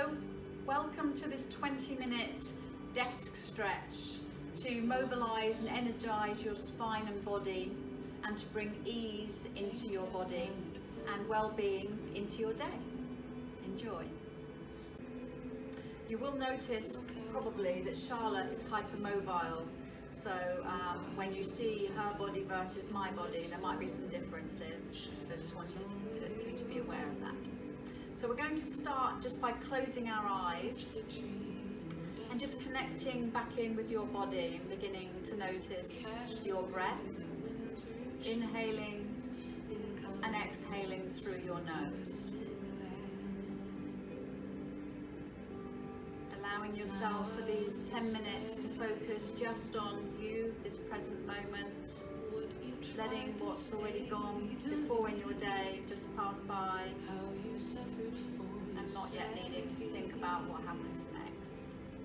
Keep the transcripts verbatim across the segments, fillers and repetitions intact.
Hello, welcome to this twenty minute desk stretch to mobilize and energize your spine and body and to bring ease into your body and well-being into your day. Enjoy. You will notice probably that Charlotte is hypermobile, so um, when you see her body versus my body there might be some differences, so I just wanted to, to, you to be aware of that. So we're going to start just by closing our eyes and just connecting back in with your body and beginning to notice your breath, inhaling and exhaling through your nose. Allowing yourself for these ten minutes to focus just on you, this present moment, letting what's already gone before in your day just pass by and not yet needing to think about what happens next.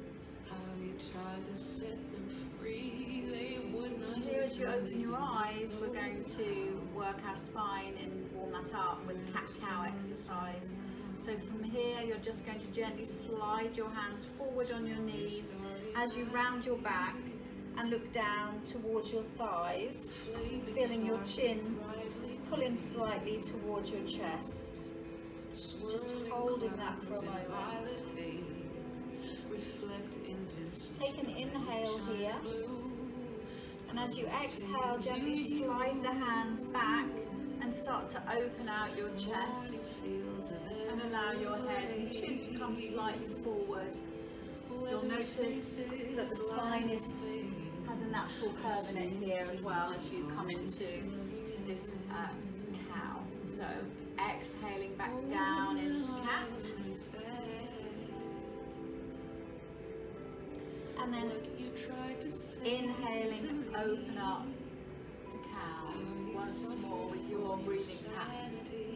And here, as you open your eyes, we're going to work our spine and warm that up with cat-cow exercise. So from here you're just going to gently slide your hands forward on your knees as you round your back and look down towards your thighs, feeling your chin pulling slightly towards your chest. Just holding that for a moment. Take an inhale here, and as you exhale, gently slide the hands back and start to open out your chest and allow your head and chin to come slightly forward. You'll notice that the spine is, has a natural curve in it here as well as you come into this uh, cow. So exhaling back down into cat. And then inhaling, open up to cow once more with your breathing pattern.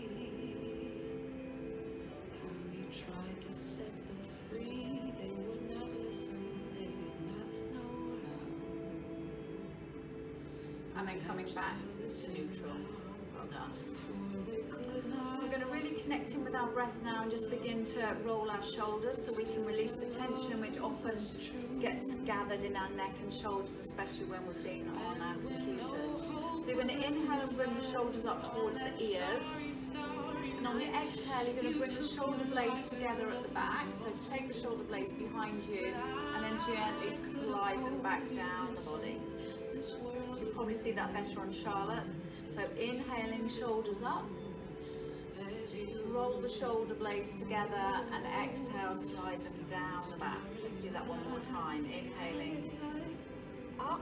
And then coming back to neutral. Well done. So we're going to really connect in with our breath now and just begin to roll our shoulders so we can release the tension which often gets gathered in our neck and shoulders, especially when we've been on our computers. So you're going to inhale and bring the shoulders up towards the ears. And on the exhale, you're going to bring the shoulder blades together at the back. So take the shoulder blades behind you and then gently slide them back down the body. So you'll probably see that better on Charlotte. So inhaling, shoulders up. Roll the shoulder blades together and exhale, slide them down the back. Let's do that one more time. Inhaling up,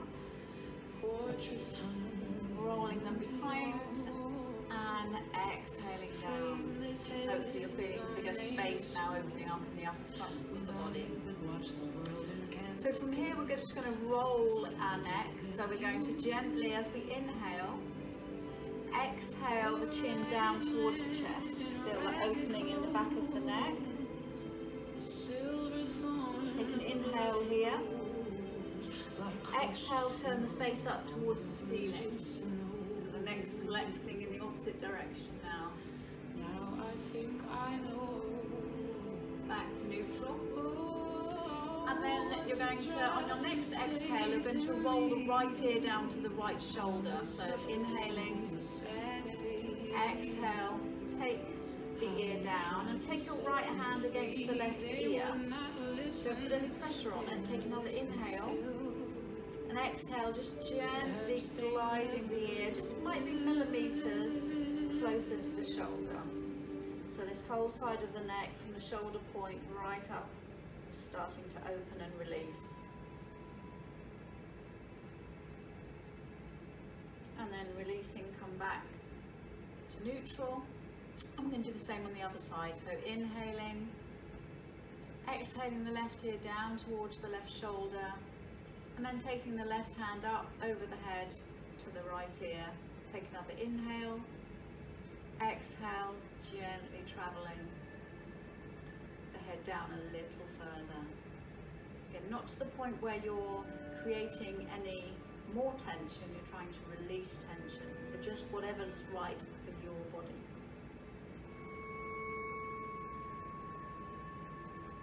rolling them behind and exhaling down. Hopefully you're feeling bigger space now opening up in the upper front of the body. So from here we're just going to roll our neck. So we're going to gently, as we inhale, exhale the chin down towards the chest. Feel that opening in the back of the neck. Take an inhale here. Exhale, turn the face up towards the ceiling. So the neck's flexing in the opposite direction now. Now I think I know. Back to neutral. And then you're going to, on your next exhale, you're going to roll the right ear down to the right shoulder. So inhaling, exhale, take the ear down and take your right hand against the left ear. Don't put any pressure on it. Take another inhale and exhale, just gently gliding the ear, just might be millimeters closer to the shoulder. So this whole side of the neck from the shoulder point right up, starting to open and release. And then releasing, come back to neutral. I'm going to do the same on the other side. So inhaling, exhaling the left ear down towards the left shoulder, and then taking the left hand up over the head to the right ear. Take another inhale, exhale, gently traveling the head down a little further. Again, not to the point where you're creating any more tension, you're trying to release tension. So just whatever's right for your body.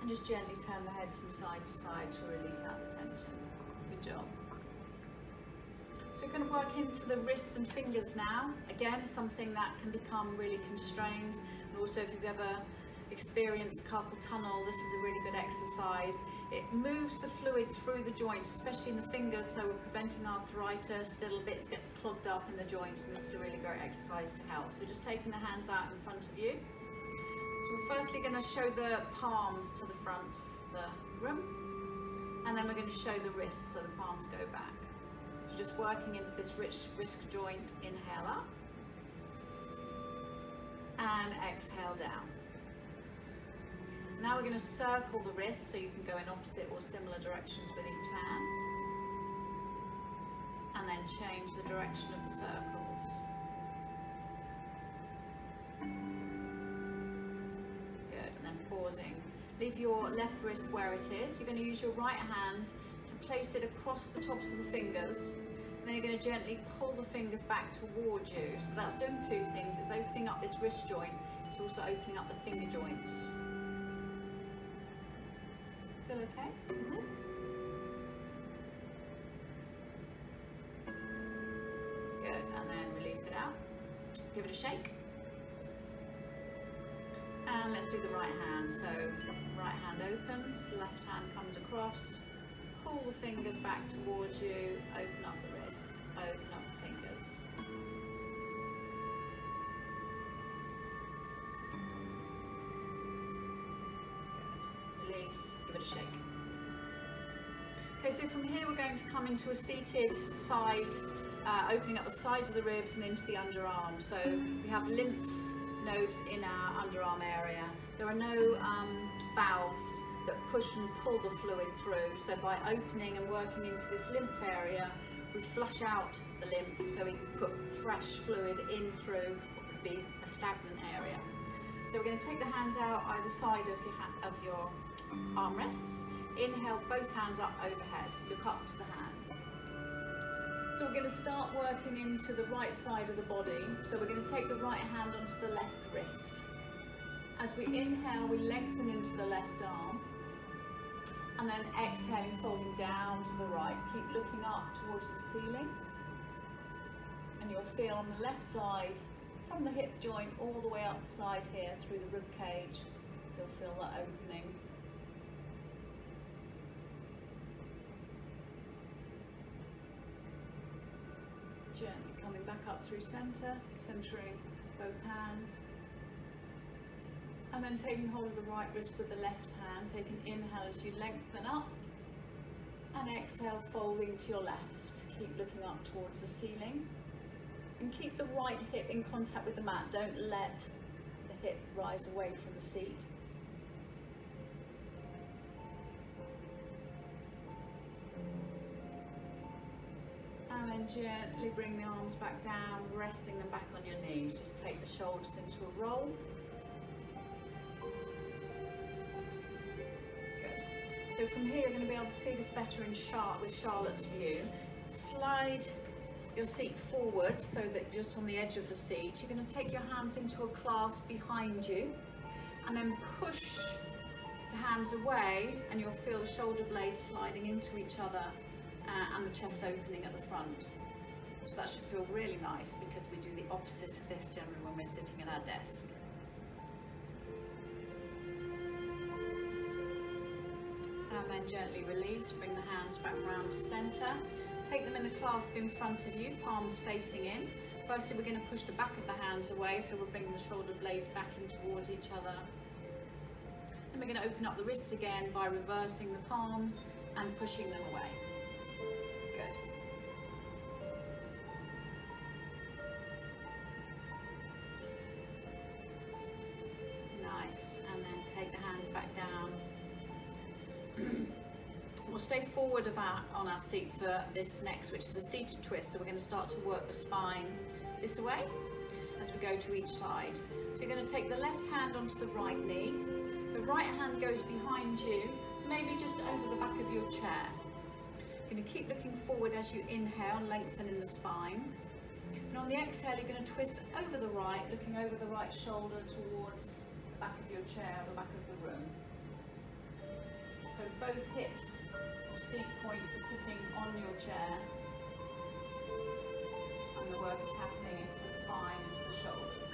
just gently turn the head from side to side to release out the tension. Good job. So we're going to work into the wrists and fingers now. Again, something that can become really constrained. And also, if you've ever experienced carpal tunnel, this is a really good exercise. It moves the fluid through the joints, especially in the fingers, so we're preventing arthritis. Little bits gets clogged up in the joints, and this is a really great exercise to help. So just taking the hands out in front of you. So we're firstly going to show the palms to the front of the room, and then we're going to show the wrists, so the palms go back. So just working into this rich wrist joint. Inhale up and exhale down. Now we're going to circle the wrist, so you can go in opposite or similar directions with each hand, and then change the direction of the circles. Good, and then pausing. Leave your left wrist where it is. You're going to use your right hand to place it across the tops of the fingers. Then you're going to gently pull the fingers back towards you. So that's doing two things. It's opening up this wrist joint. It's also opening up the finger joints. Feel okay? Mm-hmm. Good, and then release it out. Give it a shake. And let's do the right hand. So right hand opens, left hand comes across. Pull the fingers back towards you, open up the wrist, open up the fingers. Good. Release, give it a shake. Okay, so from here we're going to come into a seated side, uh, opening up the sides of the ribs and into the underarm. So we have lymph nodes in our underarm area. There are no um, valves that push and pull the fluid through. So by opening and working into this lymph area, we flush out the lymph, so we can put fresh fluid in through what could be a stagnant area. So we're going to take the hands out either side of your, of your armrests. Inhale, both hands up overhead. Look up to the hands. So we're going to start working into the right side of the body. So we're going to take the right hand onto the left wrist. As we inhale, we lengthen into the left arm, and then exhaling, folding down to the right. Keep looking up towards the ceiling, and you'll feel on the left side, from the hip joint all the way up the side here through the rib cage, you'll feel that opening. Gently coming back up through center, centering both hands. And then taking hold of the right wrist with the left hand, take an inhale as you lengthen up, and exhale, folding to your left. Keep looking up towards the ceiling, and keep the right hip in contact with the mat. Don't let the hip rise away from the seat. And then gently bring the arms back down, resting them back on your knees. Just take the shoulders into a roll. So from here, you're going to be able to see this better in Char with Charlotte's view. Slide your seat forward so that just on the edge of the seat. You're going to take your hands into a clasp behind you, and then push the hands away, and you'll feel the shoulder blades sliding into each other uh, and the chest opening at the front. So that should feel really nice, because we do the opposite of this generally when we're sitting at our desk. And then gently release, bring the hands back round to center. Take them in a clasp in front of you, palms facing in. Firstly, we're going to push the back of the hands away, so we're bringing the shoulder blades back in towards each other. And we're going to open up the wrists again by reversing the palms and pushing them away. Good. Nice. And then take the hands back down. We'll stay forward of our, on our seat for this next, which is a seated twist. So we're going to start to work the spine this way as we go to each side. So you're going to take the left hand onto the right knee. The right hand goes behind you, maybe just over the back of your chair. You're going to keep looking forward as you inhale, lengthening the spine. And on the exhale, you're going to twist over the right, looking over the right shoulder towards the back of your chair or the back of the room. So both hips or seat points are sitting on your chair, and the work is happening into the spine, into the shoulders.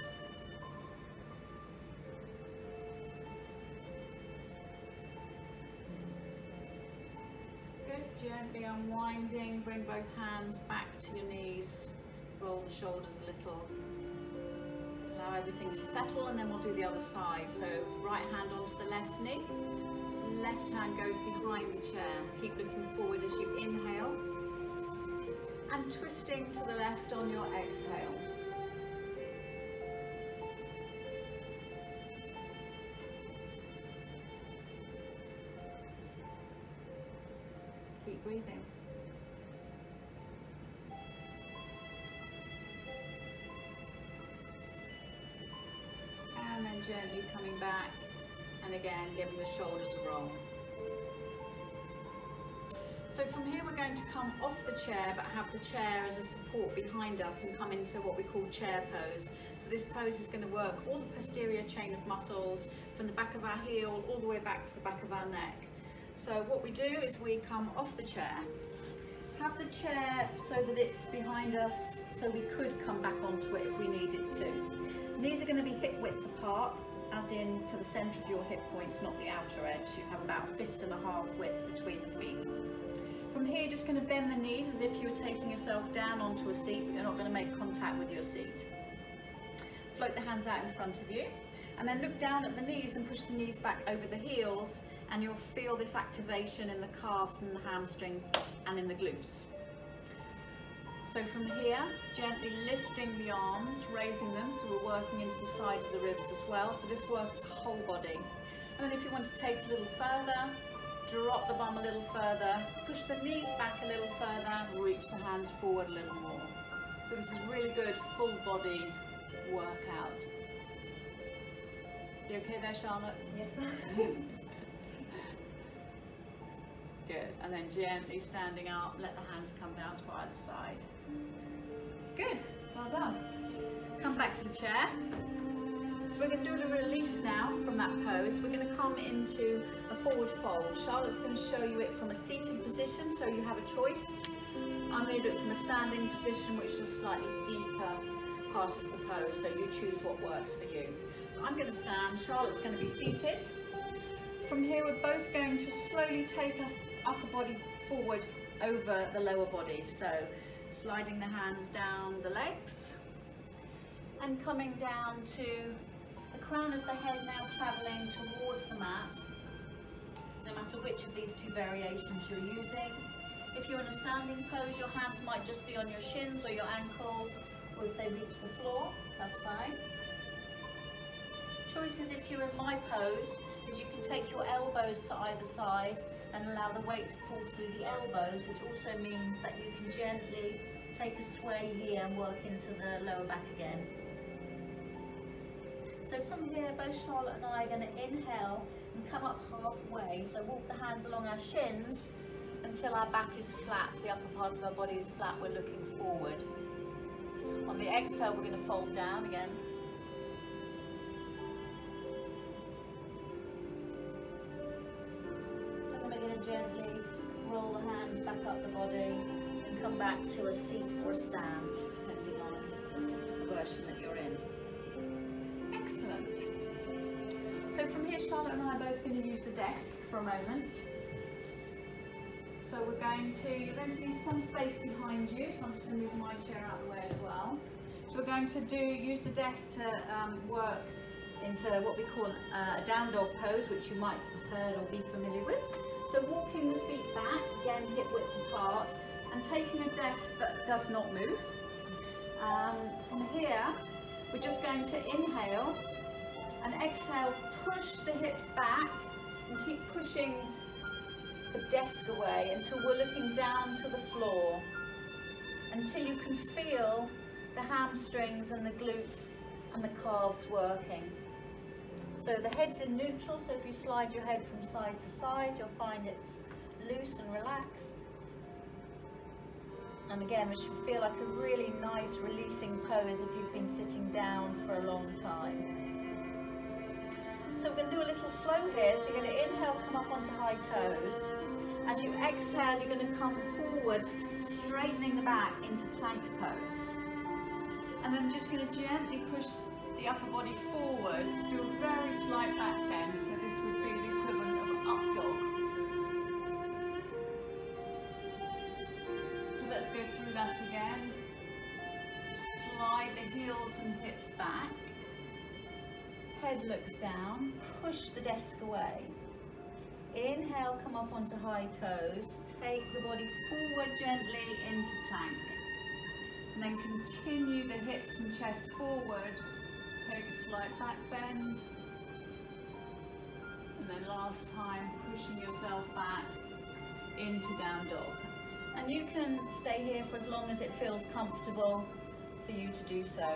Good, gently unwinding, bring both hands back to your knees, roll the shoulders a little. Allow everything to settle, and then we'll do the other side. So right hand onto the left knee, left hand goes behind the chair. Keep looking forward as you inhale, and twisting to the left on your exhale. Keep breathing. And then gently coming back, and again giving the shoulders a roll. So from here we're going to come off the chair, but have the chair as a support behind us and come into what we call chair pose. So this pose is going to work all the posterior chain of muscles from the back of our heel all the way back to the back of our neck. So what we do is we come off the chair, have the chair so that it's behind us, so we could come back onto it if we needed to. These are going to be hip width apart, as in to the centre of your hip points, not the outer edge. You have about a fist and a half width between the feet. From here, you're just going to bend the knees as if you were taking yourself down onto a seat, but you're not going to make contact with your seat. Float the hands out in front of you, and then look down at the knees and push the knees back over the heels, and you'll feel this activation in the calves and the hamstrings and in the glutes. So from here, gently lifting the arms, raising them, so we're working into the sides of the ribs as well. So this works the whole body. And then if you want to take a little further, drop the bum a little further, push the knees back a little further, reach the hands forward a little more. So this is really good full body workout. You okay there, Charlotte? Yes. Good, and then gently standing up, let the hands come down to either side. Good, well done. Come back to the chair. So we're going to do a release now from that pose. We're going to come into a forward fold. Charlotte's going to show you it from a seated position, so you have a choice. I'm going to do it from a standing position, which is a slightly deeper part of the pose, so you choose what works for you. So I'm going to stand, Charlotte's going to be seated. From here we're both going to slowly take us upper body forward over the lower body. So sliding the hands down the legs and coming down to the crown of the head, now travelling towards the mat, no matter which of these two variations you're using. If you're in a standing pose, your hands might just be on your shins or your ankles, or if they reach the floor, that's fine. Choices if you're in my pose is you can take your elbows to either side and allow the weight to fall through the elbows, which also means that you can gently take a sway here and work into the lower back again. So from here, both Charlotte and I are going to inhale and come up halfway. So walk the hands along our shins until our back is flat, the upper part of our body is flat, we're looking forward. On the exhale, we're going to fold down again. Gently roll the hands back up the body and come back to a seat or a stand, depending on the version that you're in. Excellent. So from here, Charlotte and I are both going to use the desk for a moment. So we're going to, you're going to need some space behind you, so I'm just going to move my chair out of the way as well. So we're going to do use the desk to um, work into what we call uh, a down dog pose, which you might have heard or be familiar with. So walking the feet back, again hip width apart, and taking a desk that does not move. Um, from here, we're just going to inhale and exhale, push the hips back and keep pushing the desk away until we're looking down to the floor, until you can feel the hamstrings and the glutes and the calves working. So the head's in neutral, so if you slide your head from side to side, you'll find it's loose and relaxed. And again, it should feel like a really nice releasing pose if you've been sitting down for a long time. So we're going to do a little flow here. So you're going to inhale, come up onto high toes. As you exhale, you're going to come forward, straightening the back into plank pose. And then just going to gently push the upper body forwards, do a very slight back bend. So this would be the equivalent of an up dog. So let's go through that again. Slide the heels and hips back. Head looks down, push the desk away. Inhale, come up onto high toes, take the body forward gently into plank. And then continue the hips and chest forward, take a slight back bend. And then last time, pushing yourself back into down dog. And you can stay here for as long as it feels comfortable for you to do so.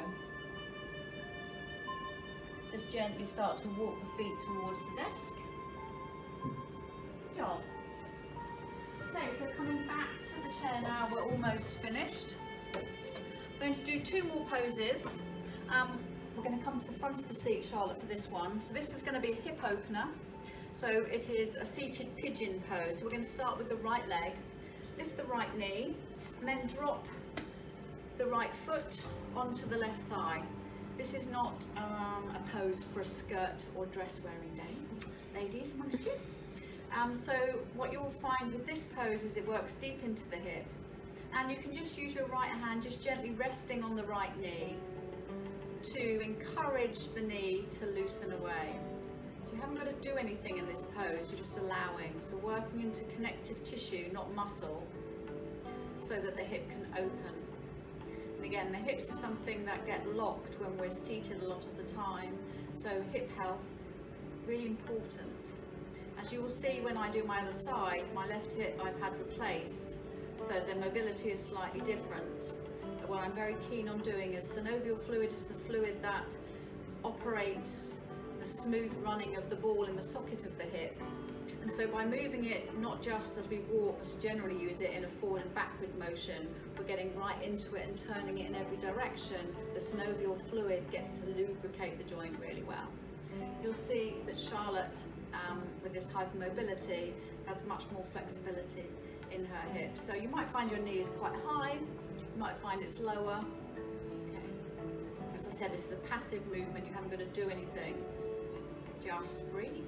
Just gently start to walk the feet towards the desk. Good job. Okay, so coming back to the chair now, we're almost finished. We're going to do two more poses. Um, we're going to come to the front of the seat, Charlotte, for this one. So this is going to be a hip opener. So it is a seated pigeon pose. So we're going to start with the right leg, lift the right knee, and then drop the right foot onto the left thigh. This is not um, a pose for a skirt or dress wearing day, ladies amongst you. Um, so what you'll find with this pose is it works deep into the hip, and you can just use your right hand just gently resting on the right knee to encourage the knee to loosen away. So you haven't got to do anything in this pose, you're just allowing. So working into connective tissue, not muscle, so that the hip can open. And again, the hips are something that get locked when we're seated a lot of the time. So hip health, really important. As you will see when I do my other side, my left hip I've had replaced. So the mobility is slightly different. But what I'm very keen on doing is synovial fluid is the fluid that operates the smooth running of the ball in the socket of the hip. And so by moving it, not just as we walk, as we generally use it in a forward and backward motion, we're getting right into it and turning it in every direction. The synovial fluid gets to lubricate the joint really well. You'll see that Charlotte, um, with this hypermobility, has much more flexibility in her hips. So you might find your knee is quite high, you might find it's lower. Okay. As I said, this is a passive movement, you haven't got to do anything. Just breathe.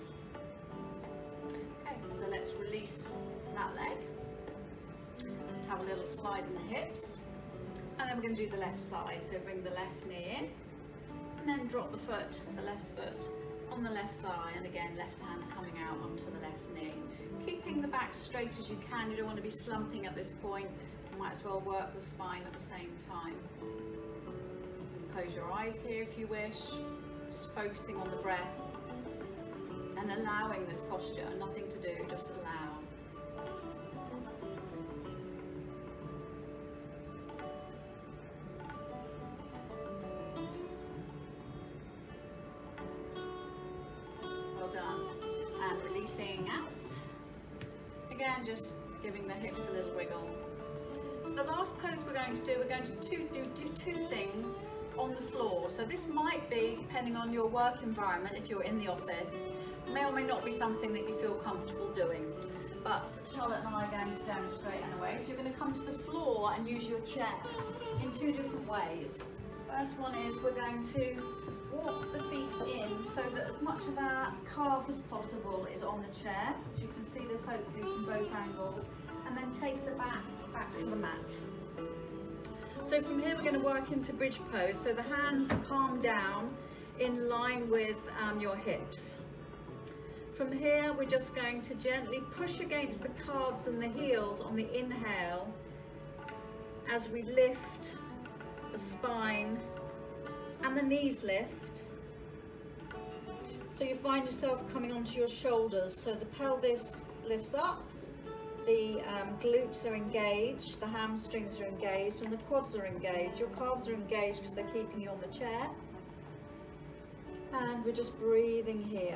So let's release that leg. Just have a little slide in the hips. And then we're going to do the left side. So bring the left knee in. And then drop the foot, the left foot, on the left thigh. And again, left hand coming out onto the left knee. Keeping the back straight as you can. You don't want to be slumping at this point. You might as well work the spine at the same time. Close your eyes here if you wish. Just focusing on the breath. And allowing this posture, nothing to do, just allow. Well done. And releasing out. Again, just giving the hips a little wiggle. So the last pose we're going to do, we're going to do, do, do two things on the floor. So this might be, depending on your work environment, if you're in the office, may or may not be something that you feel comfortable doing. But Charlotte and I are going to demonstrate anyway. So you're going to come to the floor and use your chair in two different ways. First one is we're going to walk the feet in so that as much of our calf as possible is on the chair. So you can see this hopefully from both angles. And then take the back back to the mat. So from here we're going to work into bridge pose. So the hands palm down in line with um, your hips. From here we're just going to gently push against the calves and the heels on the inhale as we lift the spine and the knees lift. So you find yourself coming onto your shoulders. So the pelvis lifts up, the um, glutes are engaged, the hamstrings are engaged and the quads are engaged. Your calves are engaged because they're keeping you on the chair. And we're just breathing here.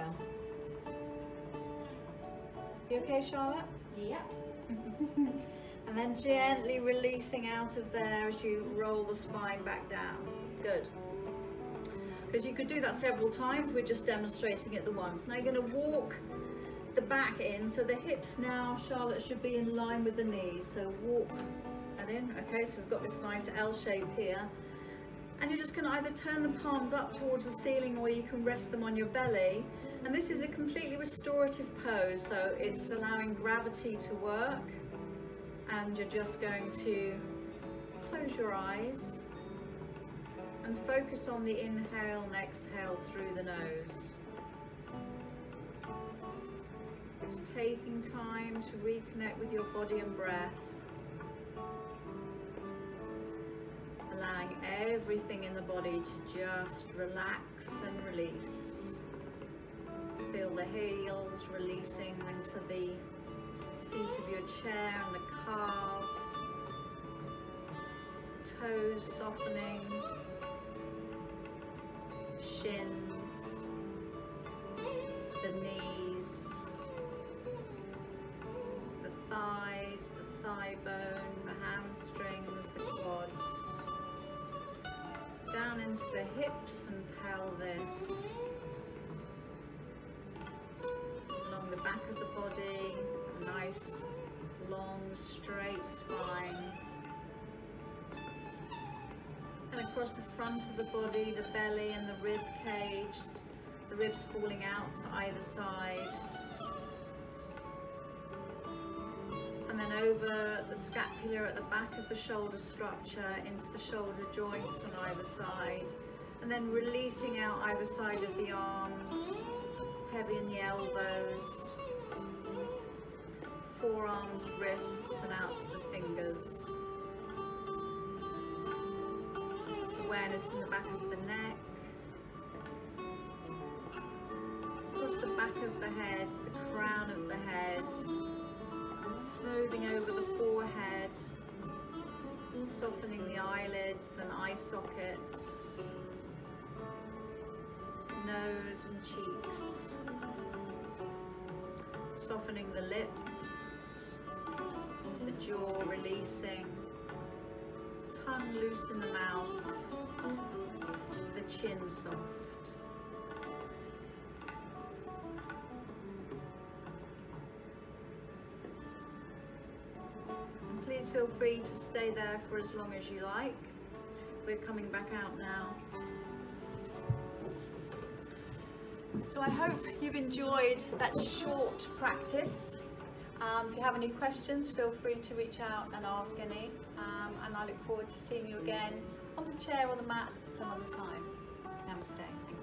You okay, Charlotte? Yeah. And then gently releasing out of there as you roll the spine back down. Good. because you could do that several times. We're just demonstrating it the once. Now you're going to walk the back in, so the hips now, Charlotte, should be in line with the knees. So walk that in. Okay, so we've got this nice L shape here. And you're just going to either turn the palms up towards the ceiling, or you can rest them on your belly. And this is a completely restorative pose, so it's allowing gravity to work. And you're just going to close your eyes and focus on the inhale and exhale through the nose. Just taking time to reconnect with your body and breath. Allowing everything in the body to just relax and release. Feel the heels releasing into the seat of your chair and the calves. Toes softening. Shins. The knees. The thighs, the thigh bone, the hamstrings, the quads. Down into the hips and pelvis, along the back of the body, a nice long straight spine, and across the front of the body, the belly and the rib cage, the ribs falling out to either side, and then over the scapula at the back of the shoulder structure into the shoulder joints on either side, and then releasing out either side of the arms, heavy in the elbows, forearms, wrists, and out to the fingers. Awareness in the back of the neck, across the back of the head, the crown of the head, smoothing over the forehead, softening the eyelids and eye sockets, nose and cheeks, softening the lips, the jaw releasing, tongue loose in the mouth, the chin soft. Please feel free to stay there for as long as you like. We're coming back out now. So I hope you've enjoyed that short practice. Um, if you have any questions, feel free to reach out and ask any. Um, and I look forward to seeing you again on the chair or the mat some other time. Namaste.